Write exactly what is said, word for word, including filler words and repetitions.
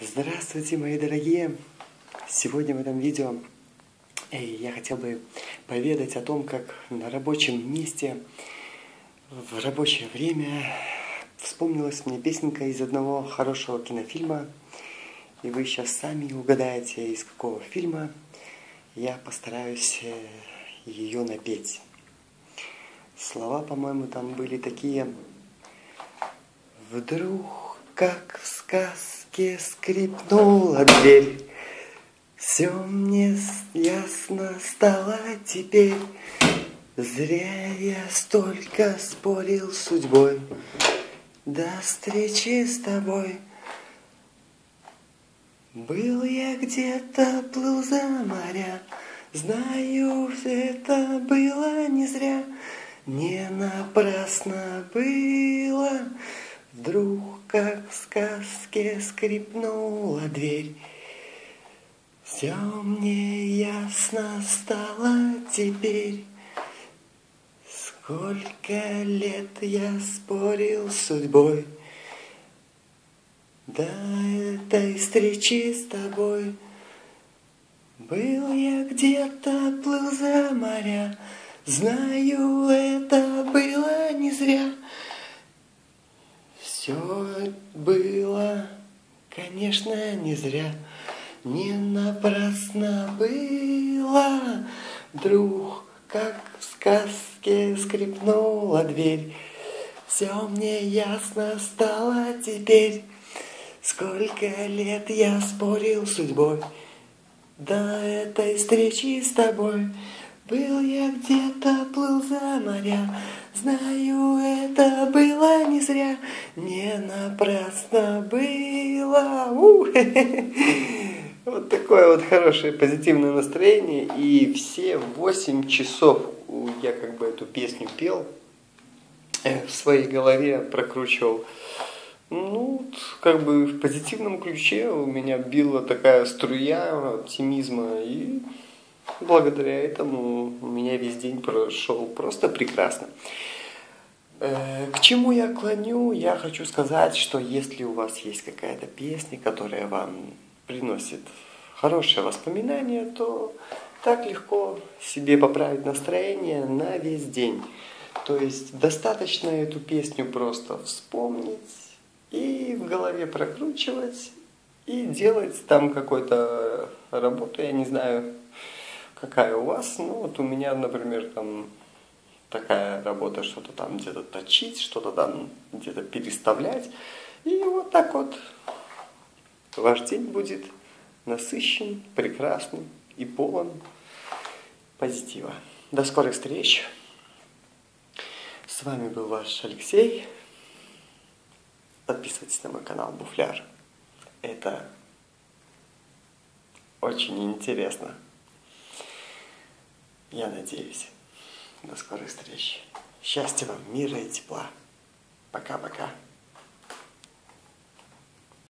Здравствуйте, мои дорогие! Сегодня в этом видео я хотел бы поведать о том, как на рабочем месте в рабочее время вспомнилась мне песенка из одного хорошего кинофильма, и вы сейчас сами угадаете, из какого фильма. Я постараюсь ее напеть. Слова, по-моему, там были такие: вдруг, как в сказке, скрипнула дверь. Все мне ясно стало теперь. Зря я столько спорил с судьбой. До встречи с тобой. Был я где-то, плыл за моря. Знаю, это было не зря. Не напрасно было. Вдруг, как в сказке, скрипнула дверь. Все мне ясно стало теперь. Сколько лет я спорил с судьбой. До этой встречи с тобой. Был я где-то, плыл за моря. Знаю, это было не зря. Все было, конечно, не зря. Не напрасно было. Вдруг, как в сказке, скрипнула дверь. Все мне ясно стало теперь. Сколько лет я спорил с судьбой. До этой встречи с тобой. Был я где-то, плыл за моря. Знаю, это было не зря. Не напрасно было. У-хе-хе. Вот такое вот хорошее позитивное настроение. И все восемь часов я как бы эту песню пел. В своей голове прокручивал. Ну, как бы в позитивном ключе у меня била такая струя оптимизма. И благодаря этому у меня весь день прошел просто прекрасно. К чему я клоню? Я хочу сказать, что если у вас есть какая-то песня, которая вам приносит хорошее воспоминание, то так легко себе поправить настроение на весь день. То есть достаточно эту песню просто вспомнить и в голове прокручивать и делать там какую-то работу, я не знаю, какая у вас. Ну вот у меня, например, там такая работа, что-то там где-то точить, что-то там где-то переставлять. И вот так вот ваш день будет насыщен, прекрасным и полон позитива. До скорых встреч. С вами был ваш Алексей. Подписывайтесь на мой канал Буфляр. Это очень интересно. Я надеюсь. До скорых встреч. Счастья вам, мира и тепла. Пока-пока.